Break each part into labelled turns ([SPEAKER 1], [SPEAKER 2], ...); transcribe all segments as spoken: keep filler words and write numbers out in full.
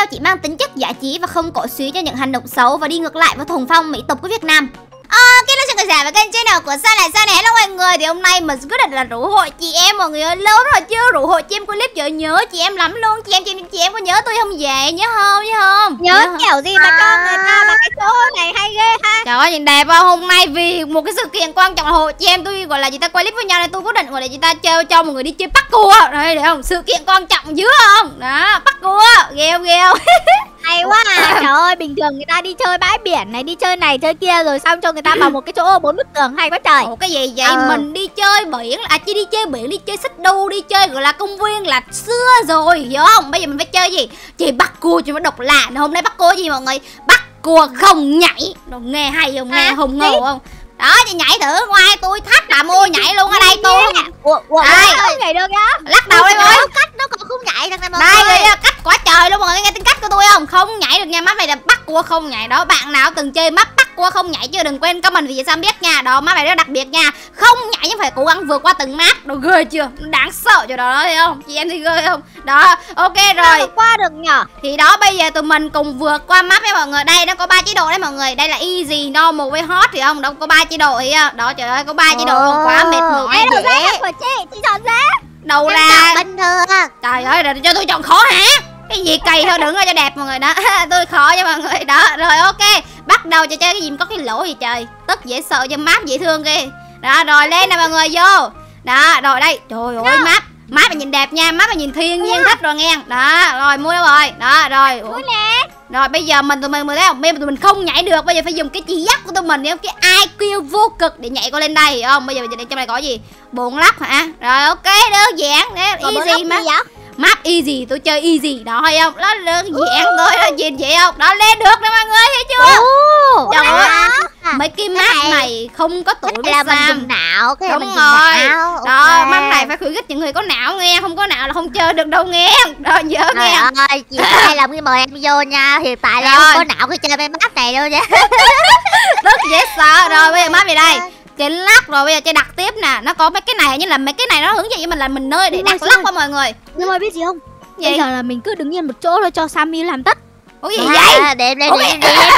[SPEAKER 1] chỉ mang tính chất giải trí và không cổ suý cho những hành động xấu và đi ngược lại với thuần phong mỹ tục của Việt Nam. Ok, nó xin chào và kênh channel của Sao Này Sao Này. Hello mọi người, thì hôm nay mình quyết định là rủ hội chị em mọi người ơi, lâu rồi chưa rủ hội chị em clip giờ nhớ chị em lắm luôn. Chị em chị em, chị em có nhớ tôi không vậy? Nhớ không? Nhớ không?
[SPEAKER 2] Nhớ, nhớ kiểu gì mà cho người ta vào cái chỗ này hay ghê ha.
[SPEAKER 1] Trời ơi nhìn đẹp không? Hôm nay vì một cái sự kiện quan trọng là hội chị em tôi gọi là chị ta quay clip với nhau nên tôi quyết định gọi là chị ta chơi cho mọi người đi chơi bắt cua. Đây để không? Sự kiện quan trọng dữ không? Đó, bắt cua. Ghê không? Ghê không?
[SPEAKER 2] Hay quá à. Trời ơi, bình thường người ta đi chơi bãi biển này, đi chơi này chơi kia rồi xong cho người ta vào một cái chỗ bốn bức tường hay quá trời.
[SPEAKER 1] Ủa cái gì vậy? Ờ. Mình đi chơi biển, à chỉ đi chơi biển, đi chơi xích đu, đi chơi gọi là công viên là xưa rồi, hiểu không? Bây giờ mình phải chơi gì? Chơi bắt cua cho nó độc lạ. Hôm nay bắt cua gì mọi người? Bắt cua không nhảy. Đồ nghe hay không? Nghe hùng ngầu không? Đó, chị nhảy thử, ngoài tôi thách là mua nhảy luôn ở đây tôi không.
[SPEAKER 2] Ủa, ủa, không nhảy được á.
[SPEAKER 1] Lắc đầu đi ơi.
[SPEAKER 2] Cách nó còn không nhảy được này mọi
[SPEAKER 1] người.
[SPEAKER 2] Đây
[SPEAKER 1] cách quả trời luôn mọi người, nghe tiếng cách của tôi không? Không nhảy được nha, map này là bắt cua không nhảy đó. Bạn nào từng chơi map bắt cua không nhảy chưa đừng quên comment vì sao biết nha. Đó, map này rất đặc biệt nha. Không nhảy nhưng phải cố gắng vượt qua từng map. Đồ ghê chưa? Đáng sợ chỗ đó thấy không? Chị em thì ghê không? Đó, ok rồi.
[SPEAKER 2] Vượt qua được nhở?
[SPEAKER 1] Thì đó bây giờ tụi mình cùng vượt qua map nha mọi người. Đây nó có ba chế độ đấy mọi người. Đây là easy, normal với hot thì không? Đâu có ba chế độ thì đó trời ơi có ba chế độ luôn, quá mệt mỏi.
[SPEAKER 2] Em đầu ra của chị, chị chọn ra.
[SPEAKER 1] Đầu là
[SPEAKER 2] bình thường.
[SPEAKER 1] Trời ơi rồi cho tôi chọn khó hả? Cái gì cày thôi đừng có cho đẹp mọi người đó. Tôi khó cho mọi người đó. Rồi ok, bắt đầu cho chơi cái gì có cái lỗ gì trời. Tức dễ sợ cho map dễ thương kia. Đó rồi lên nè mọi người vô. Đó rồi đây. Trời ơi map map mà nhìn đẹp nha, map mà nhìn thiên nhiên thích rồi nghe. Đó rồi mua đâu rồi. Đó rồi.
[SPEAKER 2] Mua nè.
[SPEAKER 1] Rồi bây giờ mình tụi mình mới thấy không? Bây giờ tụi mình không nhảy được, bây giờ phải dùng cái chi giác của tụi mình không? Cái i kiu vô cực để nhảy qua lên đây hiểu không? Bây giờ trong này có gì? Bốn lắp hả? Rồi ok đơn giản, easy mà. Map easy, tôi chơi easy đó hay không? Nó đơn giản thôi, nó nhìn vậy không? Đó lên được nè mọi người thấy chưa? Trời ơi, mấy cái map này không có tuổi với Sam.
[SPEAKER 2] Não, cái
[SPEAKER 1] đúng rồi. Đó, map này phải khuyến khích những người có não nghe, không có não là không chơi được đâu nghe. Đó nhớ nghe.
[SPEAKER 2] Trời ơi, chị hay làm cái mời em vô nha. Hiện tại là không có não khi chơi cái map này đâu nha.
[SPEAKER 1] Rất dễ sợ. Rồi bây giờ map gì đây? Chơi lắc rồi bây giờ chơi đặt tiếp nè. Nó có mấy cái này như là mấy cái này nó hướng dẫn cho mình là mình nơi để đặt lắc qua mọi người.
[SPEAKER 2] Nhưng mà biết gì không?
[SPEAKER 1] Gì?
[SPEAKER 2] Bây giờ là mình cứ đứng yên một chỗ thôi cho Sammy làm tất.
[SPEAKER 1] Ủa gì vậy?
[SPEAKER 2] Để để
[SPEAKER 1] để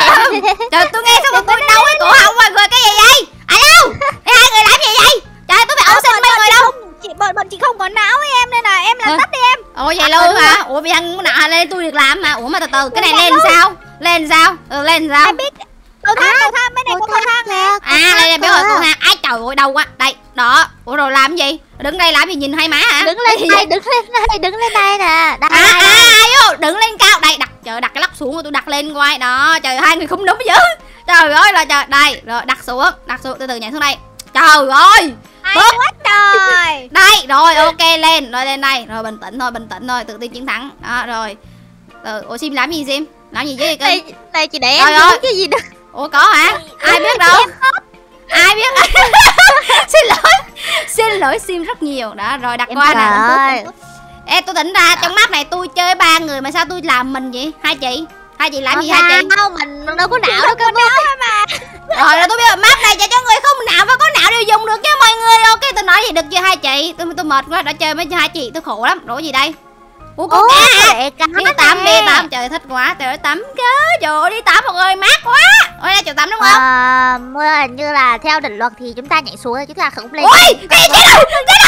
[SPEAKER 1] trời tôi nghe xong rồi tôi đau cái cổ họng mọi người, cái gì vậy? Alo, hai người làm gì vậy? Trời tôi bị ổ xin mấy người đâu?
[SPEAKER 2] Chị bọn bọn chị không có não với em nên là em làm tất đi em.
[SPEAKER 1] Ủa vậy luôn hả? Ủa vì ăn nào lên tôi được làm mà. Ủa mà từ từ cái này lên sao? Lên sao? Ừ lên sao?
[SPEAKER 2] Ai biết cầu thang, cầu thang bên này có cầu thang nè.
[SPEAKER 1] À đây đây biết rồi cầu thang. Ai trời ơi đâu quá. Đây, đó. Ủa rồi làm gì? Đứng đây làm gì nhìn hay má hả?
[SPEAKER 2] Đứng lên đây, đứng lên đây, đứng lên đây nè.
[SPEAKER 1] À ai vô, đứng lên cao. Đây đặt trời đặt cái lắc xuống rồi tôi đặt lên quay. Đó, trời hai người không đúng dữ. Trời ơi là trời. Đây, rồi đặt xuống, đặt xuống từ từ nhảy xuống đây. Trời ơi.
[SPEAKER 2] Hay quá trời.
[SPEAKER 1] Đây, rồi ok lên, rồi lên đây. Rồi bình tĩnh thôi, bình tĩnh thôi, tự tin chiến thắng. Đó rồi. Ừ, ủa Sim làm gì Sim? Làm gì với
[SPEAKER 2] đây? Đây chị để em
[SPEAKER 1] vô
[SPEAKER 2] cái gì đó.
[SPEAKER 1] Ủa có hả? Ai biết đâu? Ai biết? Xin lỗi. Xin lỗi Sim rất nhiều. Đó rồi đặt qua nè. Ê tôi tỉnh ra trong map này tôi chơi ba người mà sao tôi làm mình vậy? Hai chị. Hai chị làm gì hai chị?
[SPEAKER 2] Không, mình đâu có não đâu cơ mà.
[SPEAKER 1] Rồi là tôi biết là map này cho người không não và có não đều dùng được nha mọi người. Ok tôi nói gì được chưa hai chị? Tôi tôi mệt quá đã chơi với hai chị tôi khổ lắm. Rồi gì đây? Ủa con cá hả? Đi tắm đi tắm, trời thích quá, trời ơi tắm chứ. Trời ơi đi tắm mọi người mát quá. Ôi ra chỗ tắm đúng không?
[SPEAKER 2] À, mưa hình như là theo định luật thì chúng ta nhảy xuống chứ ta không lên.
[SPEAKER 1] Ôi, cái gì đâu?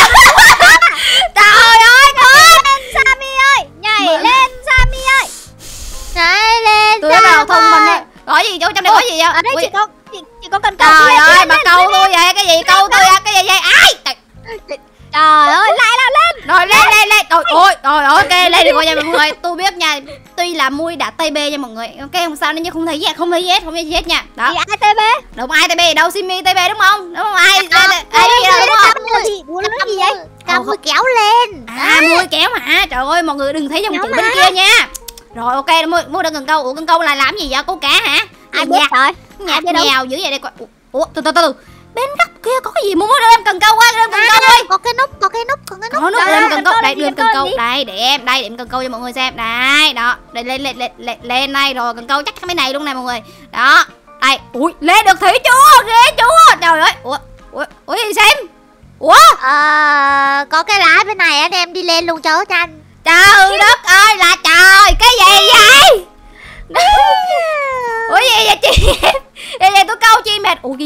[SPEAKER 1] Trời ơi thôi.
[SPEAKER 2] Lên Sammy ơi, nhảy lên Sammy ơi. Nhảy lên.
[SPEAKER 1] Tôi bắt đầu thông minh á. Gọi gì chỗ trong đây có gì vậy?
[SPEAKER 2] Ở đây chị có chị, chị có cần câu.
[SPEAKER 1] Trời ơi mà câu tôi vậy, cái gì câu tôi cái gì vậy? Ai?
[SPEAKER 2] Trời ơi, lại nào lên.
[SPEAKER 1] Rồi lên lên lên. Trời ơi, rồi ok lên được rồi nha mọi người. Tôi biết nha, tuy là mui đã tê bê nha mọi người. Ok không sao nên không thấy gì, không thấy gì hết, không thấy gì hết nha. Đó.
[SPEAKER 2] Thì ai tê bê?
[SPEAKER 1] Đúng ai tê bê đâu, Simmy tê bê đúng không? Đúng không? Ai ai
[SPEAKER 2] ai
[SPEAKER 1] biết đâu đúng không?
[SPEAKER 2] Mua nó gì vậy? Cầm mui kéo lên.
[SPEAKER 1] À mui kéo hả? Trời ơi mọi người đừng thấy dòng chữ bên kia nha. Rồi ok mua mua được cần câu. Ủa cần câu là làm gì vậy? Câu cá hả?
[SPEAKER 2] Ai biết rồi?
[SPEAKER 1] Nhạt nhào dữ vậy đây. Ủa từ từ từ. Bên góc kia có cái gì mua mua em cần câu qua em cần câu ơi.
[SPEAKER 2] Có cái nút, có cái nút, có cái nút.
[SPEAKER 1] Có nút em cần câu, đây đưa em cần câu. Đây để em, đây để em cần câu cho mọi người xem. Đây, đó. Đây lên lên lên lên đây rồi cần câu chắc cái này luôn nè mọi người. Đó. Đây, ui, lên được thủy chưa? Ghê chưa? Trời ơi. Ủa, ủa, ủa gì xem? Ủa?
[SPEAKER 2] Ờ có cái lá bên này anh em đi lên luôn chớ cho anh.
[SPEAKER 1] Trời đất ơi là trời, cái gì vậy?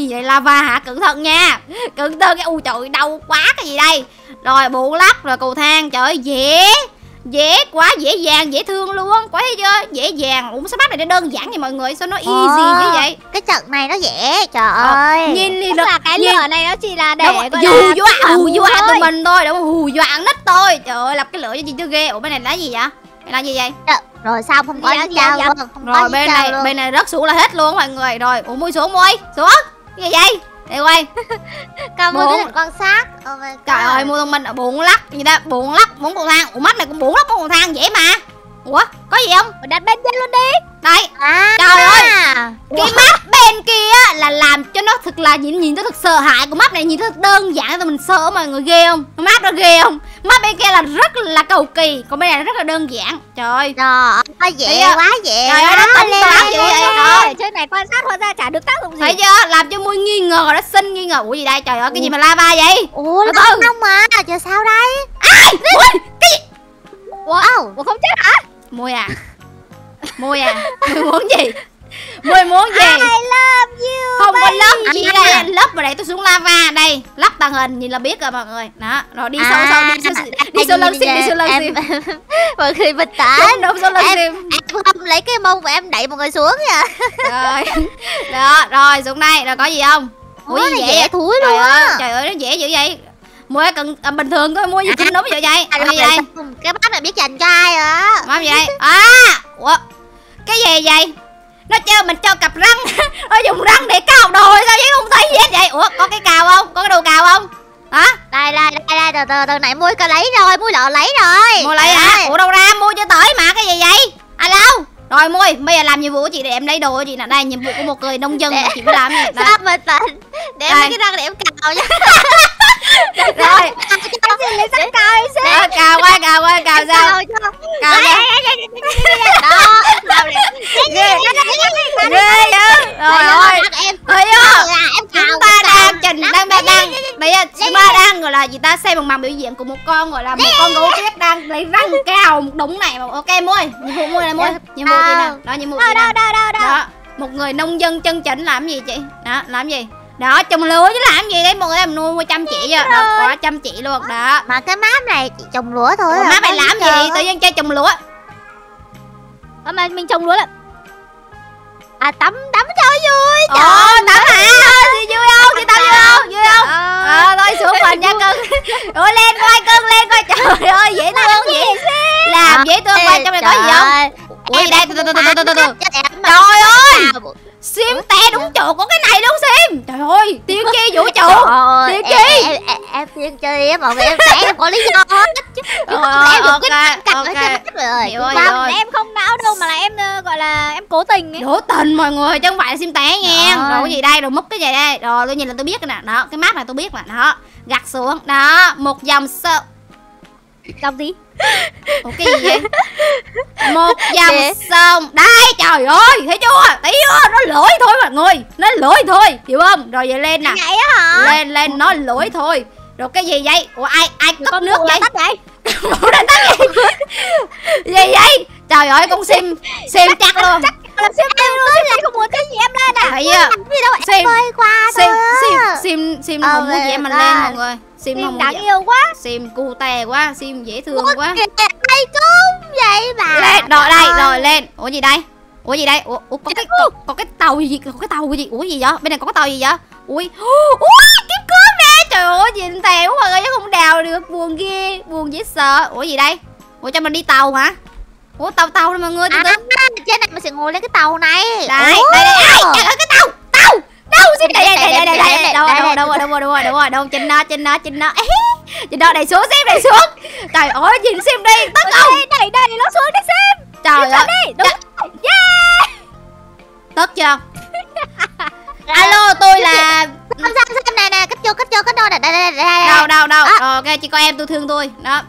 [SPEAKER 1] gì vậy, lava hả? Cẩn thận nha, cẩn thận cái u trời đau quá cái gì đây. Rồi bộ lắc, rồi cầu thang, trời ơi dễ dễ quá, dễ dàng, dễ thương luôn, quá thấy chưa, dễ dàng. Ủa sao bắt này nó đơn giản vậy mọi người, sao nó easy
[SPEAKER 2] Ồ,
[SPEAKER 1] như vậy?
[SPEAKER 2] cái trận này nó dễ, trời
[SPEAKER 1] Ờ,
[SPEAKER 2] ơi.
[SPEAKER 1] nhìn đi
[SPEAKER 2] Tức
[SPEAKER 1] là
[SPEAKER 2] là cái
[SPEAKER 1] nhìn-
[SPEAKER 2] lửa này nó chỉ là để
[SPEAKER 1] Đúng,
[SPEAKER 2] gọi
[SPEAKER 1] hù
[SPEAKER 2] là
[SPEAKER 1] dọa
[SPEAKER 2] hù
[SPEAKER 1] hù dọa
[SPEAKER 2] thôi.
[SPEAKER 1] tụi mình thôi, đúng không? Hù dọa nít thôi. Trời ơi, lập cái lửa cho chị chưa ghê. Ủa bên này là gì vậy? Cái là gì vậy?
[SPEAKER 2] Rồi sao không có
[SPEAKER 1] Dạ,
[SPEAKER 2] gì
[SPEAKER 1] dạ,
[SPEAKER 2] đâu
[SPEAKER 1] dạ.
[SPEAKER 2] luôn, không có
[SPEAKER 1] Rồi
[SPEAKER 2] gì
[SPEAKER 1] bên
[SPEAKER 2] đâu
[SPEAKER 1] này
[SPEAKER 2] luôn.
[SPEAKER 1] bên này rớt xuống là hết luôn mọi người. Rồi, ủa mui xuống mui, xuống. Cái gì vậy? Đây quay.
[SPEAKER 2] Còn một
[SPEAKER 1] Bốn.
[SPEAKER 2] cái con xác. Oh my God.
[SPEAKER 1] Trời ơi, mua thông minh ở bốn lắc gì ta? Bốn lắc, bốn cầu thang. Ủa mắt này cũng bốn lắc bốn cầu thang dễ mà. Ủa, có gì không?
[SPEAKER 2] Mình đặt bên trên luôn đi.
[SPEAKER 1] Đây,
[SPEAKER 2] À,
[SPEAKER 1] trời ơi.
[SPEAKER 2] à.
[SPEAKER 1] cái mắt bên kia á, là làm cho nó thật là nhìn nhìn nó thật sợ hãi. Của mắt này nhìn thật đơn giản, tụi mình sợ mọi người, ghê không? Mắt nó ghê không? Mắt bên kia là rất là cầu kỳ, còn bên này là rất là đơn giản. Trời ơi.
[SPEAKER 2] Trời ơi,
[SPEAKER 1] Thấy
[SPEAKER 2] dễ
[SPEAKER 1] chưa?
[SPEAKER 2] quá, dễ
[SPEAKER 1] Trời ơi, nó
[SPEAKER 2] quá.
[SPEAKER 1] tính
[SPEAKER 2] Lên
[SPEAKER 1] toán
[SPEAKER 2] đây,
[SPEAKER 1] dữ
[SPEAKER 2] lên
[SPEAKER 1] vậy
[SPEAKER 2] đây.
[SPEAKER 1] đó.
[SPEAKER 2] Chơi này quan sát hóa ra chả được tác dụng gì.
[SPEAKER 1] Thấy chưa? Làm cho Mui nghi ngờ, nó xin nghi ngờ. Ủa gì đây? Trời ơi, cái gì mà lava vậy?
[SPEAKER 2] Ủa,
[SPEAKER 1] Từ
[SPEAKER 2] nó
[SPEAKER 1] từ.
[SPEAKER 2] không mà, giờ sao đây?
[SPEAKER 1] Ai? Ui, cái gì?
[SPEAKER 2] Ủa, Ủa không chết hả?
[SPEAKER 1] Mui à? Mui à? Mui muốn gì? Mui muốn gì?
[SPEAKER 2] I love you.
[SPEAKER 1] Không có lấp
[SPEAKER 2] baby.
[SPEAKER 1] gì đây, lấp vào đây tôi xuống lava đây, lắp tàng hình nhìn là biết rồi mọi người. Đó, rồi đi sâu sâu đi sâu đi sâu lưng sim, đi sâu lưng sim.
[SPEAKER 2] Mọi người bình tĩnh.
[SPEAKER 1] Đúng đúng sâu lưng
[SPEAKER 2] Em,
[SPEAKER 1] sim.
[SPEAKER 2] em không lấy cái mông và em đẩy mọi người xuống nha.
[SPEAKER 1] Rồi. Đó, rồi xuống đây, rồi có gì không? Ủa
[SPEAKER 2] Ủa,
[SPEAKER 1] gì
[SPEAKER 2] này
[SPEAKER 1] vậy?
[SPEAKER 2] dễ thúi
[SPEAKER 1] Trời
[SPEAKER 2] luôn
[SPEAKER 1] ơi,
[SPEAKER 2] á.
[SPEAKER 1] trời ơi nó dễ dữ vậy. Mua cần à, bình thường thôi, mua gì chinh đúng vậy vậy?
[SPEAKER 2] À,
[SPEAKER 1] Ủa
[SPEAKER 2] rồi,
[SPEAKER 1] gì đây?
[SPEAKER 2] xong, cái bát này biết dành cho ai á?
[SPEAKER 1] Má gì đây? À, ủa cái gì vậy? Nó cho mình cho cặp răng. Nó dùng răng để cào đồ sao chứ không thấy gì hết vậy? Ủa có cái cào không? Có cái đồ cào không? Hả?
[SPEAKER 2] Đây đây đây đây từ từ từ này mua cái lấy rồi, mua lọ lấy rồi.
[SPEAKER 1] Mua lấy hả? Ủa đâu ra mua cho tới mà cái gì vậy? Alo. Rồi Mui, bây giờ làm nhiệm vụ của chị để em lấy đồ của chị nè. Đây nhiệm vụ của một người nông dân mà chị phải làm gì? Đây.
[SPEAKER 2] Sao bình tĩnh. Để em
[SPEAKER 1] Đây.
[SPEAKER 2] lấy cái răng để em cào nha.
[SPEAKER 1] Rồi.
[SPEAKER 2] Em lấy răng cào em xem.
[SPEAKER 1] Đó, cào qua cào qua cào sao?
[SPEAKER 2] Cào cho.
[SPEAKER 1] Cào
[SPEAKER 2] Đấy,
[SPEAKER 1] ra.
[SPEAKER 2] đấy, đấy, đấy, đấy, đấy. Đó, cào này.
[SPEAKER 1] Ghê. Ghê vậy? Rồi ơi.
[SPEAKER 2] Em
[SPEAKER 1] Thấy chưa?
[SPEAKER 2] em cào.
[SPEAKER 1] Chúng ta đang trình đang đang đang bây giờ chúng ta đang gọi là gì ta, xem một màn biểu diễn của một con gọi là một con gấu tuyết đang lấy răng cào một đống này mà. Ok Mui, nhiệm vụ Mui này Mui, nhiệm vụ chị nè, đó nhiệm vụ chị
[SPEAKER 2] Đâu
[SPEAKER 1] nè.
[SPEAKER 2] đâu đâu đâu.
[SPEAKER 1] Đó, một người nông dân chân chỉnh làm gì chị? Đó, làm gì? Đó, trồng lúa chứ làm gì đấy, mọi người em nuôi mua chăm chỉ chưa? Đó, quá chăm chỉ luôn. Đó.
[SPEAKER 2] Mà cái map này chỉ trồng lúa thôi.
[SPEAKER 1] Ủa,
[SPEAKER 2] à,
[SPEAKER 1] má mày
[SPEAKER 2] có
[SPEAKER 1] làm
[SPEAKER 2] trơn
[SPEAKER 1] gì?
[SPEAKER 2] á.
[SPEAKER 1] Tự nhiên chơi trồng lúa.
[SPEAKER 2] Ờ, mà mình trồng lúa là à tắm tắm cho vui.
[SPEAKER 1] Ồ, tắm hả? Gì vui không? Chị tắm vui không? Vui không? Ờ, thôi xuống mình nha cưng. Ủa lên coi cưng, lên coi. Trời ơi, dễ thương vậy. Làm dễ thương coi, trong này có gì không? Ủa gì đây? Từ từ từ từ từ từ từ. Trời ơi! Sim té đúng chỗ có cái này luôn Sim. Trời ơi, tiên tri vũ trụ. Tiên tri.
[SPEAKER 2] Em em em tiên tri á mọi người, em té em có lý do hết chứ.
[SPEAKER 1] Ờ,
[SPEAKER 2] Em
[SPEAKER 1] ok,
[SPEAKER 2] được cái cặp
[SPEAKER 1] ok.
[SPEAKER 2] ở trên hết rồi.
[SPEAKER 1] Hiểu rồi,
[SPEAKER 2] Vâng,
[SPEAKER 1] hiểu rồi.
[SPEAKER 2] em không não đâu mà là em ờ, gọi là em cố tình ấy.
[SPEAKER 1] Đổ tình mọi người chứ không phải là Sim té nha.
[SPEAKER 2] Rồi.
[SPEAKER 1] Rồi cái gì đây? Rồi múc cái gì đây? Rồi tôi nhìn là tôi biết rồi nè. Đó, cái map này tôi biết nè. Đó, gặt xuống. Đó, một dòng sơ.
[SPEAKER 2] Dòng gì?
[SPEAKER 1] Ủa cái gì vậy? Một dòng
[SPEAKER 2] Để-
[SPEAKER 1] sông. Đây trời ơi, thấy chưa? Thấy chưa? Nó lỗi thôi mọi người. Nó lỗi thôi, hiểu không? Rồi vậy lên nè.
[SPEAKER 2] Nhảy á hả?
[SPEAKER 1] Lên lên nó lỗi thôi. Rồi cái gì vậy? Ủa ai ai cấp nước vậy?
[SPEAKER 2] Tắt vậy.
[SPEAKER 1] Ủa đang tắt vậy? Gì vậy? Trời ơi con Sim Sim chắc luôn.
[SPEAKER 2] Làm xem em luôn, em không muốn cái gì em lên à?
[SPEAKER 1] Thấy chưa?
[SPEAKER 2] Làm gì đâu,
[SPEAKER 1] Sim-
[SPEAKER 2] em bơi qua
[SPEAKER 1] Sim
[SPEAKER 2] thôi á.
[SPEAKER 1] Sim Sim Sim
[SPEAKER 2] Ờ,
[SPEAKER 1] không muốn chị em mình
[SPEAKER 2] rồi.
[SPEAKER 1] lên mọi người. Sim không
[SPEAKER 2] Sim
[SPEAKER 1] muốn
[SPEAKER 2] đáng
[SPEAKER 1] chị.
[SPEAKER 2] yêu quá.
[SPEAKER 1] Sim cute quá, Sim dễ thương quá.
[SPEAKER 2] Ai cũng vậy mà.
[SPEAKER 1] Lên rồi đây, rồi lên. Ủa gì đây? Ủa gì đây? Ủa, ủa có cái có, có cái tàu gì? Có cái tàu gì? Ủa gì vậy? Bên này có cái tàu gì vậy? Ui. Ui, kiếm cướp nè. Trời ơi, nhìn thèm quá mà chứ không đào được, buồn ghê, buồn dễ sợ. Ủa gì đây? Ủa cho mình đi tàu hả? Ủa tàu tàu này mọi người, từ
[SPEAKER 2] À,
[SPEAKER 1] từ.
[SPEAKER 2] trên này mình sẽ ngồi lên cái tàu này.
[SPEAKER 1] Đây,
[SPEAKER 2] Ủa.
[SPEAKER 1] đây đây. Ai, trời ơi cái tàu, tàu. Đâu xin đây đây đây đây đây
[SPEAKER 2] Đây,
[SPEAKER 1] đây. Đâu
[SPEAKER 2] đây,
[SPEAKER 1] đâu
[SPEAKER 2] đây.
[SPEAKER 1] đâu rồi, đâu rồi, đâu rồi, đâu rồi, đâu trên nó, trên nó, trên nó. Trên đó đẩy xuống xem, đẩy xuống. Trời ơi, nhìn xem đi, tấn công.
[SPEAKER 2] Đây đây nó xuống đi xem.
[SPEAKER 1] Trời ơi.
[SPEAKER 2] Đi, đúng. Yeah.
[SPEAKER 1] Tức chưa? Alo, tôi là
[SPEAKER 2] Xem xem xem nè nè, cách vô cách vô cách vô nè, đây đây đây đây.
[SPEAKER 1] đâu đâu đâu.
[SPEAKER 2] À.
[SPEAKER 1] Rồi ok, chị coi em tôi thương tôi. Đó.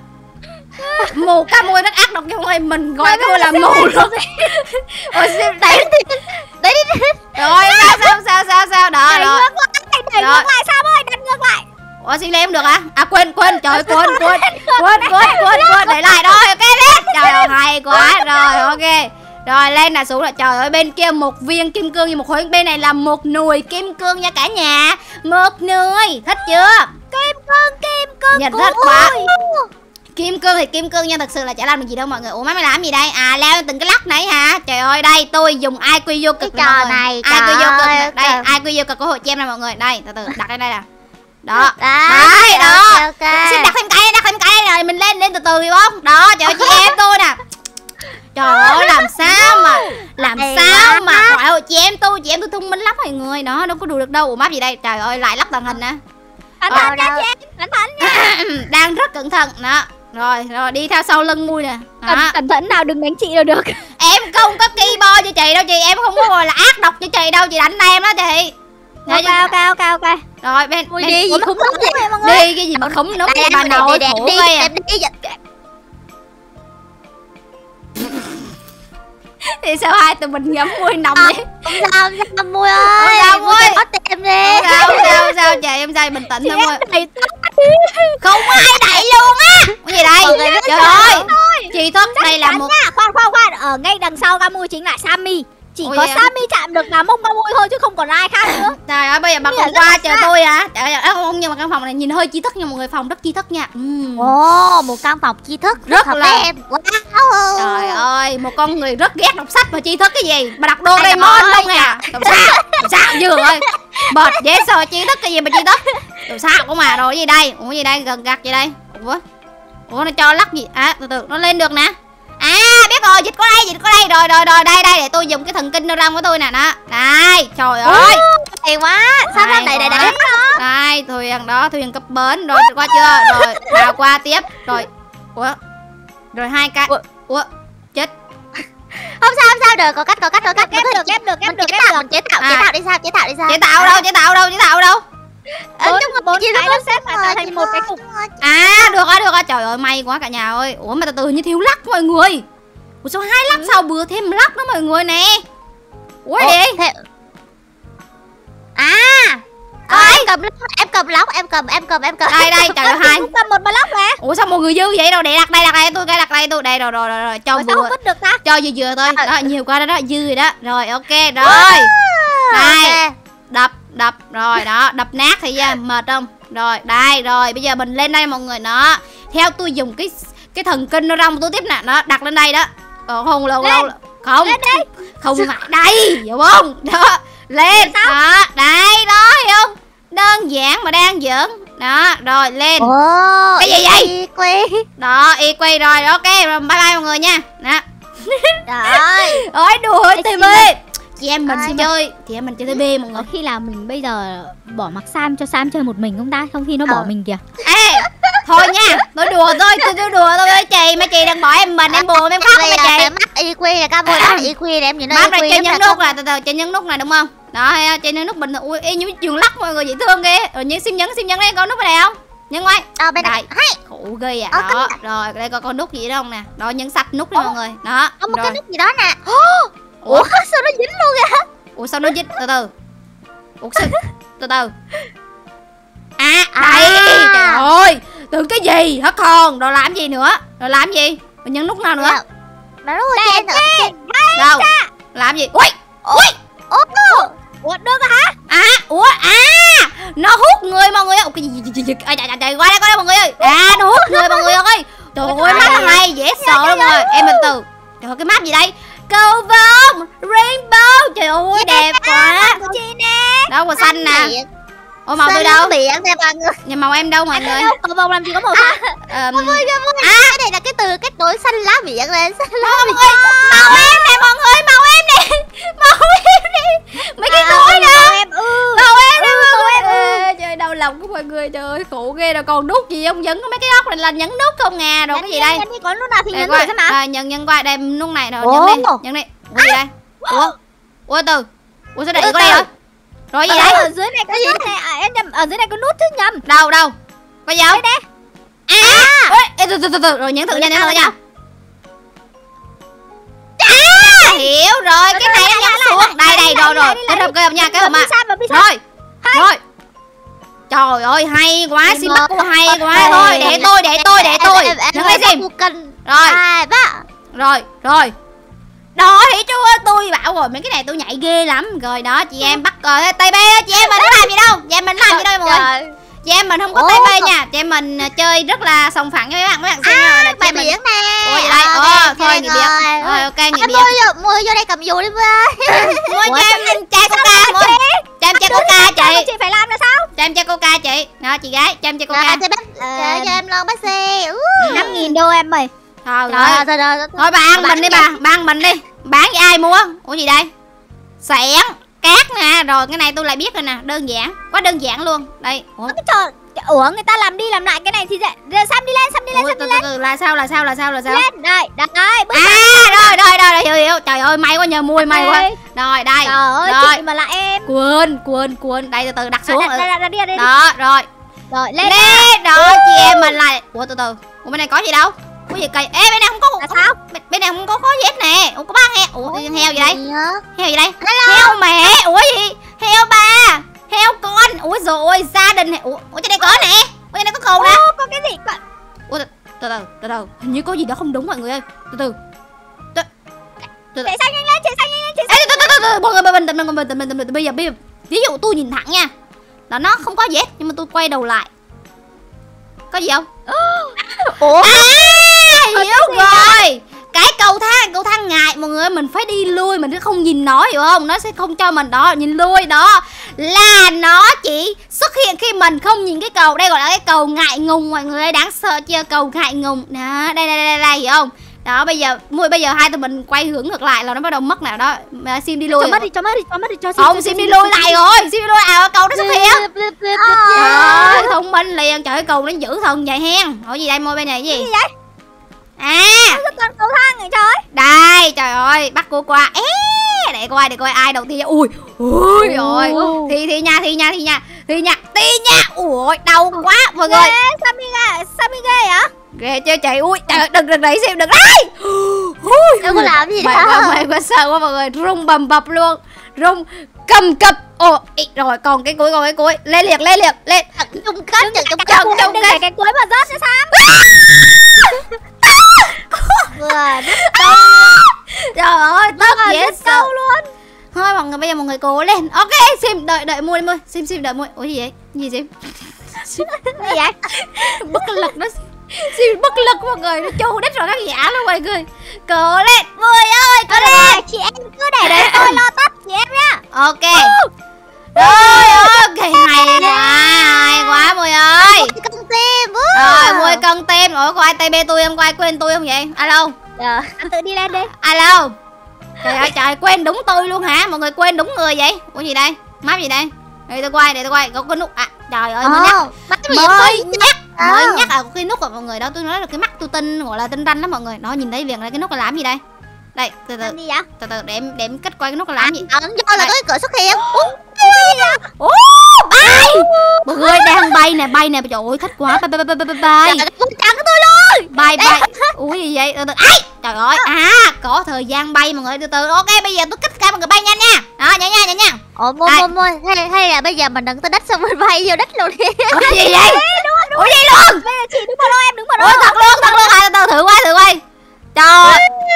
[SPEAKER 1] Mù cá mui rất ác độc chứ không phải mình gọi tôi là mù luôn. Ôi xem đấy.
[SPEAKER 2] Đấy đi.
[SPEAKER 1] Rồi sao sao sao sao sao đó
[SPEAKER 2] Đẩy
[SPEAKER 1] rồi.
[SPEAKER 2] ngược lại, đẩy
[SPEAKER 1] Rồi.
[SPEAKER 2] ngược lại Sam ơi, đặt ngược lại.
[SPEAKER 1] Ủa xin lên em được hả? À quên quên, trời ơi, quên quên. Quên quên quên quên để lại rồi, ok lên. Trời ơi hay quá. Rồi ok. Rồi lên là xuống là trời ơi, bên kia một viên kim cương như một khối, bên này là một nùi kim cương nha cả nhà. Một nùi, thích chưa?
[SPEAKER 2] Kim cương, kim cương.
[SPEAKER 1] Nhìn thích quá. Kim cương thì kim cương nha, thật sự là chả làm được gì đâu mọi người. Ủa má mày làm gì đây? À leo lên từng cái lắc này hả? Trời ơi, đây tôi dùng i quy vô cực
[SPEAKER 2] cái trò này.
[SPEAKER 1] i quy vô cực nè. Đây,
[SPEAKER 2] trời.
[SPEAKER 1] i quy vô cực của hội chem nè mọi người. Đây, từ từ đặt lên đây nè. Đó.
[SPEAKER 2] Đấy,
[SPEAKER 1] Đấy, đó.
[SPEAKER 2] ok, ok.
[SPEAKER 1] Xin đặt thêm cái, đặt thêm cái rồi mình lên lên từ từ hiểu không? Đó, trời ơi chị em tôi nè. Trời ơi, làm sao mà làm
[SPEAKER 2] Hay
[SPEAKER 1] sao
[SPEAKER 2] quá.
[SPEAKER 1] mà trời ơi, chị em tôi, chị em tôi thông minh lắm mọi người. Đó, đâu có đùa được đâu. Ủa map gì đây? Trời ơi, lại lắp tàng hình nè.
[SPEAKER 2] Cẩn thận nha chị em, cẩn thận nha.
[SPEAKER 1] Đang rất cẩn thận đó. Rồi, rồi đi theo sau lưng mui nè.
[SPEAKER 2] Cẩn, cẩn thận nào, đừng đánh chị đâu được.
[SPEAKER 1] Em không có keyboard cho chị đâu chị, em không có gọi là ác độc cho chị đâu, chị đánh em đó chị.
[SPEAKER 2] Ok, ok, ok, ok.
[SPEAKER 1] Rồi bên,
[SPEAKER 2] Ui,
[SPEAKER 1] bên
[SPEAKER 2] đi gì không đúng vậy mọi người.
[SPEAKER 1] đi cái gì mà khủng núng vậy bà nội khổ ghê à. Thì sao hai tụi mình ngắm mui nồng vậy?
[SPEAKER 2] Không sao, không sao Mui ơi.
[SPEAKER 1] Không sao Mui.
[SPEAKER 2] Có tìm đi.
[SPEAKER 1] Sao sao sao chị em sao bình tĩnh thôi Mui.
[SPEAKER 2] Đẩy
[SPEAKER 1] Không có ai đẩy luôn á. Cái gì đây? Trời ơi. Chị Thức đây là một
[SPEAKER 2] nha. Khoan khoan khoan, ở ngay đằng sau ca Mui chính là Sammy. Chỉ
[SPEAKER 1] Ôi
[SPEAKER 2] có
[SPEAKER 1] dạ.
[SPEAKER 2] Sammy chạm được vào mông ca Mui thôi chứ không còn ai khác nữa.
[SPEAKER 1] Trời ơi bây giờ bà
[SPEAKER 2] Bây
[SPEAKER 1] còn
[SPEAKER 2] giờ rất
[SPEAKER 1] qua
[SPEAKER 2] là
[SPEAKER 1] chờ
[SPEAKER 2] xa.
[SPEAKER 1] tôi hả? Trời ơi không, nhưng mà căn phòng này nhìn hơi chi thức nha mọi người, phòng rất chi thức nha. Uhm.
[SPEAKER 2] Ồ, một căn phòng tri thức
[SPEAKER 1] Rất
[SPEAKER 2] hợp
[SPEAKER 1] là-
[SPEAKER 2] với em. Wow.
[SPEAKER 1] Trời ơi, một con người rất ghét đọc sách mà tri thức cái gì? Bà đọc
[SPEAKER 2] Ai
[SPEAKER 1] Doraemon
[SPEAKER 2] nói
[SPEAKER 1] không à? Làm sao? Làm sao vừa ơi. Bệt dễ sợ tri thức cái gì mà tri thức? Làm sao cũng mà rồi cái gì đây? Ủa gì đây? Gần gặt gì đây? Ủa? Ủa nó cho lắc gì? À từ từ nó lên được nè. À biết rồi, dịch có đây, dịch có đây. Rồi rồi rồi, đây đây để tôi dùng cái thần kinh nô răng của tôi nè đó. Đây, trời ơi.
[SPEAKER 2] Hay quá. Sao
[SPEAKER 1] Đây,
[SPEAKER 2] ra đẩy đẩy
[SPEAKER 1] rồi.
[SPEAKER 2] đẩy.
[SPEAKER 1] Đây, thuyền đó, thuyền cập bến rồi qua chưa? Rồi, đào qua tiếp. Rồi. Ủa? Rồi hai cái.
[SPEAKER 2] Ủa?
[SPEAKER 1] Ủa? Chết.
[SPEAKER 2] Không sao, không sao, được, có cách, có cách, có cách. Ghép được, ghép được, ghép Mình được, chế ghép tạo, được. mình chế tạo, chế
[SPEAKER 1] À.
[SPEAKER 2] tạo đi sao, chế tạo đi sao.
[SPEAKER 1] Chế tạo đâu, chế tạo đâu, chế tạo đâu?
[SPEAKER 2] Ờ, nhưng mà bốn chị cái nó
[SPEAKER 1] ờ,
[SPEAKER 2] xếp lại tạo thành một cái cục.
[SPEAKER 1] À, được rồi, được rồi. Trời ơi, may quá cả nhà ơi. Ủa mà từ từ như thiếu lắc mọi người. Ủa sao hai lắc sau bữa thêm lắc đó mọi người nè. Ủa
[SPEAKER 2] Ủa,
[SPEAKER 1] gì?
[SPEAKER 2] thế- À, ờ, em cầm lóc, em cầm lóc, em cầm, em cầm, em cầm.
[SPEAKER 1] Đây đây, trời ơi hai.
[SPEAKER 2] Cũng cầm một block mà.
[SPEAKER 1] Ủa sao mọi người dư vậy đâu? Để đặt đây, đặt đây tôi, cái đặt đây tôi. Đây rồi rồi rồi, rồi. Cho
[SPEAKER 2] Mà sao
[SPEAKER 1] vừa.
[SPEAKER 2] không vứt được ta?
[SPEAKER 1] Cho vừa vừa thôi.
[SPEAKER 2] Ờ.
[SPEAKER 1] Đó, nhiều quá đó đó, dư rồi đó. Rồi ok rồi. Đây.
[SPEAKER 2] Ok.
[SPEAKER 1] Đập đập rồi đó, đập nát thì ra mệt không? Rồi, đây rồi, bây giờ mình lên đây mọi người nó. Theo tôi dùng cái cái thần kinh nó rong tôi tiếp nè, nó đặt lên đây đó. Ờ không lâu lâu không.
[SPEAKER 2] Lên đi.
[SPEAKER 1] Không phải đây, hiểu không? Đó, lên. Đó, đây đó hiểu không? Đơn giản mà đang giỡn. Đó, rồi lên.
[SPEAKER 2] Ồ,
[SPEAKER 1] Cái gì vậy?
[SPEAKER 2] y quay.
[SPEAKER 1] Đó, y quay rồi, ok, rồi bye bye mọi người nha. Đó.
[SPEAKER 2] Trời ơi.
[SPEAKER 1] Ôi đùa
[SPEAKER 2] Ê,
[SPEAKER 1] tê
[SPEAKER 2] xin
[SPEAKER 1] bê. Chị em mình
[SPEAKER 2] Ai
[SPEAKER 1] sẽ
[SPEAKER 2] mà-
[SPEAKER 1] chơi, chị em mình chơi tê bê mọi người.
[SPEAKER 2] Có khi là mình bây giờ bỏ mặc Sam cho Sam chơi một mình không ta? Không khi nó bỏ
[SPEAKER 1] Ờ.
[SPEAKER 2] mình kìa.
[SPEAKER 1] Ê, thôi nha, tôi đùa thôi, tôi, tôi đùa thôi ơi chị, mấy chị đừng bỏ em mình, em buồn, em khóc
[SPEAKER 2] Bây
[SPEAKER 1] mấy
[SPEAKER 2] giờ
[SPEAKER 1] chị.
[SPEAKER 2] cái mắt y quay là ca môi mắt y quay để em nhìn nó
[SPEAKER 1] Bấm
[SPEAKER 2] y
[SPEAKER 1] này
[SPEAKER 2] quay.
[SPEAKER 1] chơi nhấn nút là từ từ chơi nhấn nút này đúng không? Đó, thấy không? Chơi nhấn nút bình thường. Ui, y như trường lắc mọi người dễ thương ghê. Rồi nhấn sim nhấn, sim nhấn đây, có nút này không? Nhấn ngoài.
[SPEAKER 2] Ờ bên này.
[SPEAKER 1] Đây.
[SPEAKER 2] Hay.
[SPEAKER 1] Khổ ghê à.
[SPEAKER 2] Ờ,
[SPEAKER 1] Đó,
[SPEAKER 2] cái
[SPEAKER 1] rồi đây coi con nút gì đó không nè. Đó, nhấn sạch nút đi mọi người. Đó.
[SPEAKER 2] Có một
[SPEAKER 1] Rồi.
[SPEAKER 2] cái nút gì đó nè.
[SPEAKER 1] Ủa,
[SPEAKER 2] Ủa sao nó dính luôn vậy?
[SPEAKER 1] Ủa sao nó dính từ từ. Ủa sao từ từ. À,
[SPEAKER 2] À.
[SPEAKER 1] đây. Trời ơi, tưởng cái gì hả con? Rồi làm gì nữa? Rồi làm gì? Rồi nhấn nút nào nữa?
[SPEAKER 2] Nó rất là trên nữa.
[SPEAKER 1] Đâu? Làm gì? Ui! Ui!
[SPEAKER 2] Ủa, ủa được hả?
[SPEAKER 1] À, ủa, à, nó hút người mọi người ơi. Ủa, cái gì gì gì gì à, trời, trời, qua đây, qua đây mọi người ơi. À, nó hút người mọi người ơi. Trời ơi, mắt hay, dễ sợ lắm mọi người. Em từ từ. Trời ơi, cái map gì đây? Cầu vồng, rainbow. Trời ơi, đẹp quá.
[SPEAKER 2] Của chị nè.
[SPEAKER 1] Đâu màu xanh nè. Ủa màu tôi đâu?
[SPEAKER 2] Biển nè mọi người.
[SPEAKER 1] Nhưng màu em đâu mọi người?
[SPEAKER 2] Cầu vồng làm gì có màu xanh?
[SPEAKER 1] Ờm,
[SPEAKER 2] Ôi kìa, ôi kìa. Cái này là cái từ cái tối xanh lá biển lên. Xanh lá
[SPEAKER 1] Mọi
[SPEAKER 2] biển.
[SPEAKER 1] người, màu em nè mọi người, màu em nè. Màu em nè. Mấy cái cối nè.
[SPEAKER 2] Màu em ư.
[SPEAKER 1] Màu em nè,
[SPEAKER 2] Ừ,
[SPEAKER 1] màu em.
[SPEAKER 2] ừ.
[SPEAKER 1] Ê, trời đau lòng của mọi người, trời ơi khổ ghê. Rồi còn nút gì không? Nhấn có mấy cái góc này là nhấn nút không à. Rồi cái gì đây?
[SPEAKER 2] Nhấn đi, có lúc nào thì
[SPEAKER 1] Đây,
[SPEAKER 2] nhấn
[SPEAKER 1] qua.
[SPEAKER 2] thử xem nào.
[SPEAKER 1] Rồi, nhấn nhấn qua đây nút này rồi,
[SPEAKER 2] Ồ.
[SPEAKER 1] nhấn đi, nhấn đi. Ủa gì đây? Ủa? Ủa từ. Ủa sao đẩy
[SPEAKER 2] Từ
[SPEAKER 1] có đây
[SPEAKER 2] từ.
[SPEAKER 1] rồi? Rồi gì
[SPEAKER 2] Ở
[SPEAKER 1] đấy?
[SPEAKER 2] ở dưới này có nút này, à, em nhầm, ở dưới này có nút chứ nhầm.
[SPEAKER 1] Đâu đâu? Có gì không?
[SPEAKER 2] Đây đây.
[SPEAKER 1] À! Ê, ê, từ từ từ từ rồi nhấn thử nha, nhấn thử nha. À, hiểu rồi, cái này nó nhấn xuống. Đây đây rồi rồi. Kết hợp kết hợp nha, kết hợp mà. Rồi. Rồi. Trời ơi hay quá, sim bắt cô hay quá. Thôi để tôi, để tôi, để tôi. Nhấn lấy sim.
[SPEAKER 2] cần.
[SPEAKER 1] Rồi.
[SPEAKER 2] Hai ba.
[SPEAKER 1] Rồi, rồi. Đó thì chú ơi, tôi bảo rồi mấy cái này tôi nhảy ghê lắm. Rồi đó chị em bắt rồi tay bê, chị em mình có làm gì đâu. Chị em mình làm gì đâu mọi người. Chị em mình không có tay bê nha. Chị em mình chơi rất là sòng phẳng với mấy bạn. Mấy bạn xem
[SPEAKER 2] à,
[SPEAKER 1] là chị em mình.
[SPEAKER 2] Biển nè.
[SPEAKER 1] Ôi đây, ồ thôi nghỉ biển. Rồi ok nghỉ biển.
[SPEAKER 2] Mua vô đây cầm dù đi bê.
[SPEAKER 1] Mua cho em chai coca, mua. Cho em chai coca chị.
[SPEAKER 2] Chị phải làm là sao?
[SPEAKER 1] Cho em chai coca chị. Đó chị gái, cho em chai coca.
[SPEAKER 2] Cho em lon bác xe. năm nghìn đô em ơi.
[SPEAKER 1] Thôi rồi. Thôi bà ăn mình đi bà, bà ăn mình đi. Bán với ai mua? Ủa gì đây? Xẻng, cát nè, rồi cái này tôi lại biết rồi nè, đơn giản, quá đơn giản luôn. Đây.
[SPEAKER 2] Ủa cái trò Ủa người ta làm đi làm lại cái này thì dễ. Rồi Sam đi lên, Sam đi lên, Sam đi lên.
[SPEAKER 1] Từ từ là sao là sao là sao là sao?
[SPEAKER 2] Lên, đây, đây.
[SPEAKER 1] À rồi rồi rồi hiểu hiểu. Trời ơi may quá nhờ mui may quá. Rồi đây.
[SPEAKER 2] Trời ơi
[SPEAKER 1] rồi.
[SPEAKER 2] Chị mà là em.
[SPEAKER 1] Quên quên quên. Đây từ từ đặt xuống.
[SPEAKER 2] Đây, đây, đây, đây, đây.
[SPEAKER 1] Đó rồi.
[SPEAKER 2] Rồi lên.
[SPEAKER 1] Lên rồi chị em mình lại. Ủa từ từ. Ủa bên này có gì đâu? Có gì cây? Ê bên này không có.
[SPEAKER 2] Là sao?
[SPEAKER 1] Bên, bên này không có khói dép nè. Ủa có ba heo. Ủa heo gì đây?
[SPEAKER 2] Gì
[SPEAKER 1] heo gì đây?
[SPEAKER 2] Hello.
[SPEAKER 1] Heo mẹ. Ủa gì? Heo ba. Heo con. Ủa rồi gia đình này. Ủa, Ủa trên đây có nè. Ủa trên đây có cừu nè.
[SPEAKER 2] Có cái gì?
[SPEAKER 1] Ủa từ từ từ từ từ. Hình như có gì đó không đúng mọi người ơi. Từ từ. Từ từ.
[SPEAKER 2] Chạy sang nhanh lên, chạy sang nhanh lên, chạy
[SPEAKER 1] Ê, từ từ từ từ. Mọi người bình tĩnh, bình tĩnh, bình tĩnh. Bây giờ bây giờ ví dụ tôi nhìn thẳng nha. Là nó không có dép nhưng mà tôi quay đầu lại. Có gì không?
[SPEAKER 2] Ủa?
[SPEAKER 1] À, hiểu rồi. Cái cầu thang, cầu thang ngại mọi người ơi, mình phải đi lui, mình sẽ không nhìn nó hiểu không? Nó sẽ không cho mình đó, nhìn lui đó. Là nó chỉ xuất hiện khi mình không nhìn cái cầu. Đây gọi là cái cầu ngại ngùng mọi người ơi, đáng sợ chưa? Cầu ngại ngùng. Đó, đây đây đây, đây hiểu không? Đó bây giờ mui bây giờ hai tụi mình quay hướng ngược lại là nó bắt đầu mất nào đó. Mà Sim đi lui.
[SPEAKER 2] Cho mất đi, cho mất đi, cho mất đi, cho
[SPEAKER 1] Không, Sim đi lui lại rồi. Sim đi lui à cầu nó xuất hiện. Trời thông minh liền. Trời ơi cầu nó giữ thần vậy hen. Hỏi gì đây môi bên này cái gì?
[SPEAKER 2] Gì vậy?
[SPEAKER 1] À
[SPEAKER 2] sao toàn cầu thang vậy trời?
[SPEAKER 1] Đây trời ơi bắt cô qua. Ê để coi để coi ai đầu tiên. Ui ui rồi thì thì nha thì nha thì nha thì nha thì nha. Ui đau quá mọi người.
[SPEAKER 2] Sao mi ghê sao mi ghê vậy?
[SPEAKER 1] Ghê chưa chị. Ui trời đừng đừng đẩy Sim đừng đấy. Ui
[SPEAKER 2] đâu có làm gì đâu.
[SPEAKER 1] Mày quá sợ quá mọi người. Rung bầm bập luôn. Rung cầm cập. Ồ rồi còn cái cuối còn cái cuối. Lên liệt lên liệt lên.
[SPEAKER 2] Chung kết
[SPEAKER 1] chừng chung kết chung kết
[SPEAKER 2] cái cuối mà rớt sẽ Sam.
[SPEAKER 1] Trời ơi tóc dễ sợ
[SPEAKER 2] luôn.
[SPEAKER 1] Thôi mọi người bây giờ mọi người cố lên. Ok Sim đợi đợi mua đi mua. Sim Sim đợi mua. Ủa gì vậy? Gì Sim?
[SPEAKER 2] Gì vậy?
[SPEAKER 1] Bất lực nó. Sim bất lực mọi người. Nó chu đít rồi các giả luôn mọi người. Cố lên Mười ơi cố lên.
[SPEAKER 2] Chị em cứ để đấy tôi lo tắt chị em nhá.
[SPEAKER 1] Ok. Rồi ok hay quá. Hay quá Mười ơi.
[SPEAKER 2] Cân tim.
[SPEAKER 1] Rồi Mười cân tim. Ủa có ai tay bê tôi không? Có ai quên tôi không vậy? Alo.
[SPEAKER 2] Dạ tự đi lên đi.
[SPEAKER 1] Alo. Trời ơi trời quên đúng tôi luôn hả? Mọi người quên đúng người vậy? Ủa gì đây? Map gì đây? Để tôi quay, để tôi quay. Có cái nút à? Trời ơi mới nhắc. Mới nhắc. Mới nhắc à có cái nút rồi mọi người. Đó tôi nói là cái mắt tôi tinh gọi là tinh ranh đó mọi người. Đó nhìn thấy liền đây cái nút là làm gì đây? Đây từ từ.
[SPEAKER 2] Gì vậy?
[SPEAKER 1] Từ từ để em để em cách quay cái nút là làm gì?
[SPEAKER 2] Ấn vô là có cái cửa xuất hiện.
[SPEAKER 1] Ủa bay. Mọi người đang bay nè, bay nè. Trời ơi thích quá. Bay bay bay bay bay.
[SPEAKER 2] Chặn cái tôi luôn.
[SPEAKER 1] Bay bay. Ủa gì vậy? Từ từ. Ai? Trời ơi. À, có thời gian bay mọi người từ từ. Ok, bây giờ tôi kích ca mọi người bay nhanh nha. Đó, nhanh nha, nhanh nha.
[SPEAKER 2] Ồ, mua mua mua. Hay hay là bây giờ mình đừng tới đất xong mình bay vô đất luôn đi.
[SPEAKER 1] Ủa gì vậy? Ủa gì luôn?
[SPEAKER 2] Bây giờ chị đứng vào đâu em đứng vào đâu?
[SPEAKER 1] Ủa thật luôn, thật luôn. À, từ từ thử quay, thử quay. Trời.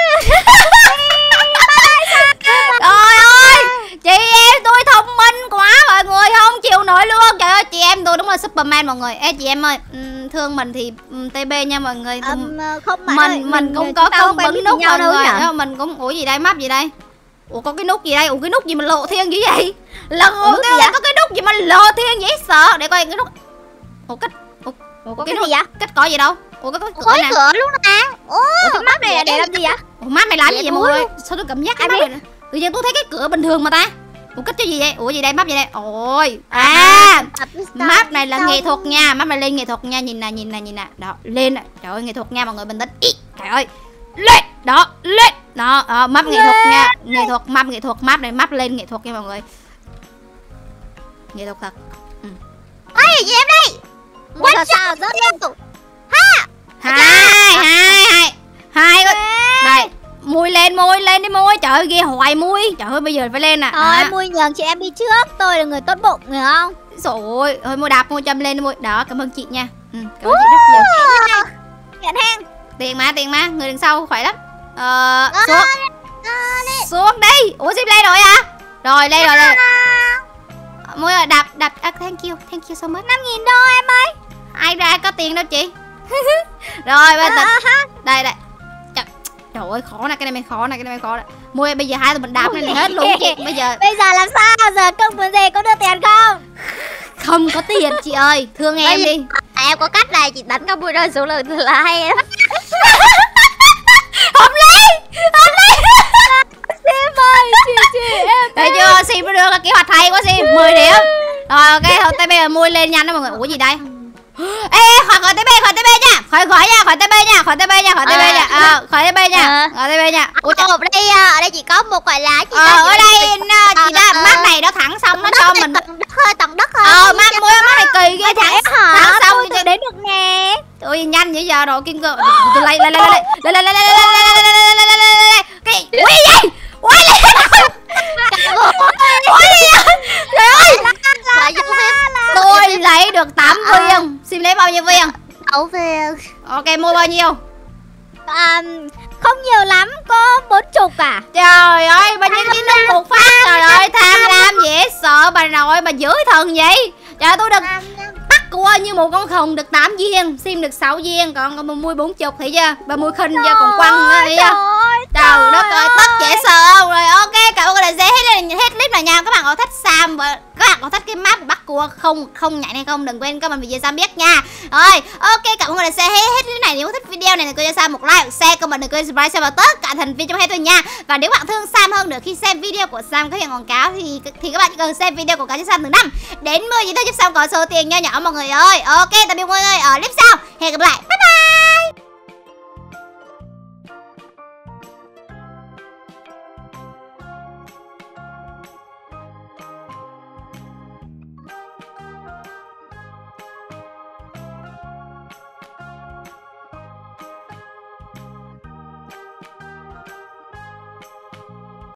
[SPEAKER 1] Trời ơi. Chị em tôi thông minh quá mọi người không chịu nổi luôn. Trời ơi chị em tôi đúng là Superman mọi người. Ê chị em ơi, thương mình thì tê bê nha mọi người.
[SPEAKER 2] Um, không mà
[SPEAKER 1] mình
[SPEAKER 2] ơi,
[SPEAKER 1] mình,
[SPEAKER 2] mình
[SPEAKER 1] cũng có công bấm nút mọi
[SPEAKER 2] đâu
[SPEAKER 1] người. Đâu, mình cũng ủa gì đây map gì đây? Ủa có cái nút gì đây? Ủa cái nút gì mà lộ thiên dữ vậy? Lần đầu tiên có cái nút gì mà lộ thiên dễ sợ. Để coi cái nút. Ủa cách Ủa,
[SPEAKER 2] Ủa có cái gì vậy?
[SPEAKER 1] Cách có gì đâu? Ủa có cái cửa
[SPEAKER 2] có
[SPEAKER 1] nè.
[SPEAKER 2] cửa luôn nè. Ủa cái map này là để làm gì vậy?
[SPEAKER 1] Ủa map này làm gì vậy mọi người? Sao tôi cảm giác cái map này tự nhiên tôi thấy cái cửa bình thường mà ta. Ủa cách cái gì vậy? Ủa gì đây map gì đây? Ôi à map này là nghệ thuật nha. Map này lên nghệ thuật nha. Nhìn nè nhìn nè nhìn nè. Đó lên nè. Trời ơi nghệ thuật nha mọi người bình tĩnh. Ý, trời ơi lên. Đó lên. Đó, đó map nghệ thuật nha. Nghệ thuật map nghệ thuật map này map lên nghệ thuật nha mọi người. Nghệ thuật thật. Ừ.
[SPEAKER 2] Ê gì em đây? What sao rớt lên. Ha.
[SPEAKER 1] Hai hai hai hai đây. Mui lên mui lên đi mui. Trời ơi ghê hoài mui. Trời ơi bây giờ phải lên nè.
[SPEAKER 2] Thôi à. Mui nhường chị em đi trước. Tôi là người tốt bụng hiểu không?
[SPEAKER 1] Trời ơi thôi mui đạp mui châm lên đi mui. Đó cảm ơn chị nha. Ừ, cảm ơn chị rất nhiều.
[SPEAKER 2] Nhận hàng.
[SPEAKER 1] Tiền mà tiền mà người đằng sau khỏe lắm. Ờ số Xuống đi. Ủa Sim lên rồi à? Rồi lên rồi lên. Mua ơi đạp đạp à, thank you, thank you so much.
[SPEAKER 2] năm nghìn đô em ơi.
[SPEAKER 1] Ai ra có tiền đâu chị. Rồi bây giờ đây đây. Trời, trời ơi khó nè, cái này mày khó nè, cái này mày khó nè. Mua bây giờ hai tụi mình đạp lên hết luôn chị. Bây giờ
[SPEAKER 2] Bây giờ làm sao? Giờ công muốn gì, có đưa tiền không?
[SPEAKER 1] không có tiền chị ơi, thương em đi.
[SPEAKER 2] À, em có cách này, chị đánh các bụi rơi xuống là, là hay em.
[SPEAKER 1] Hợp lý, hợp lý.
[SPEAKER 2] Sim ơi, chị chị em.
[SPEAKER 1] Thấy chưa, Sim nó đưa ra kế hoạch hay quá Sim, mười điểm. Rồi ok, thôi tay bây giờ mui lên nhanh đó mọi người. Ủa gì đây? Ê, ê khỏi khỏi tay B, khỏi tay B nha. Khỏi khỏi nha, khỏi tay B nha, khỏi tay B nha, khỏi tay B nha. Ờ, khỏi tay B nha. Khỏi tay B nha.
[SPEAKER 2] Ủa trời, ở đây ở đây chỉ có một gọi là chị.
[SPEAKER 1] Ờ, ở đây chị đã mắt này nó thẳng xong nó cho mình
[SPEAKER 2] tầng đất hơi, tầng đất hơi.
[SPEAKER 1] Ờ, mắt mua mắt này kỳ ghê thẳng thẳng xong
[SPEAKER 2] tôi đến được nè.
[SPEAKER 1] ôi nhanh vậy giờ rồi kim cương. Lấy lấy lấy lấy lấy lấy lấy lấy lấy cái ui gì? Ui gì? Ui gì? Trời ơi. Tôi lấy được tám viên. Sim lấy bao nhiêu viên?
[SPEAKER 2] sáu viên.
[SPEAKER 1] Ok, mua bao nhiêu?
[SPEAKER 2] À, không nhiều lắm, có bốn chục à.
[SPEAKER 1] Trời ơi, bà nhân viên nó một phát. Trời ơi, tham lam dễ sợ bà nội, bà dữ thần vậy. Trời ơi, tôi được bắt cua như một con khùng được tám viên, Sim được sáu viên, còn còn bà mua bốn chục thấy chưa? Bà mua khinh cho còn quăng nữa thấy chưa? Trời đất ơi, tất dễ sợ không? Rồi ok, cảm ơn các bạn đã hết hết clip này nha. Các bạn có thích Sam và các bạn có thích cái map bắt cua không không nhảy hay không, đừng quên comment video Sam biết nha. Rồi ok, cảm ơn các bạn đã xem hết, hết clip này. Nếu thích video này thì cô cho Sam một like, share, comment, đừng quên subscribe và tất cả thành viên trong hết tôi nha. Và nếu bạn thương Sam hơn nữa khi xem video của Sam có hiện quảng cáo thì thì các bạn chỉ cần xem video của cá nhân Sam từ năm đến mười gì thôi giúp Sam có số tiền nho nhỏ mọi người ơi. Ok, tạm biệt mọi người ở clip sau. Hẹn gặp lại. Bye bye.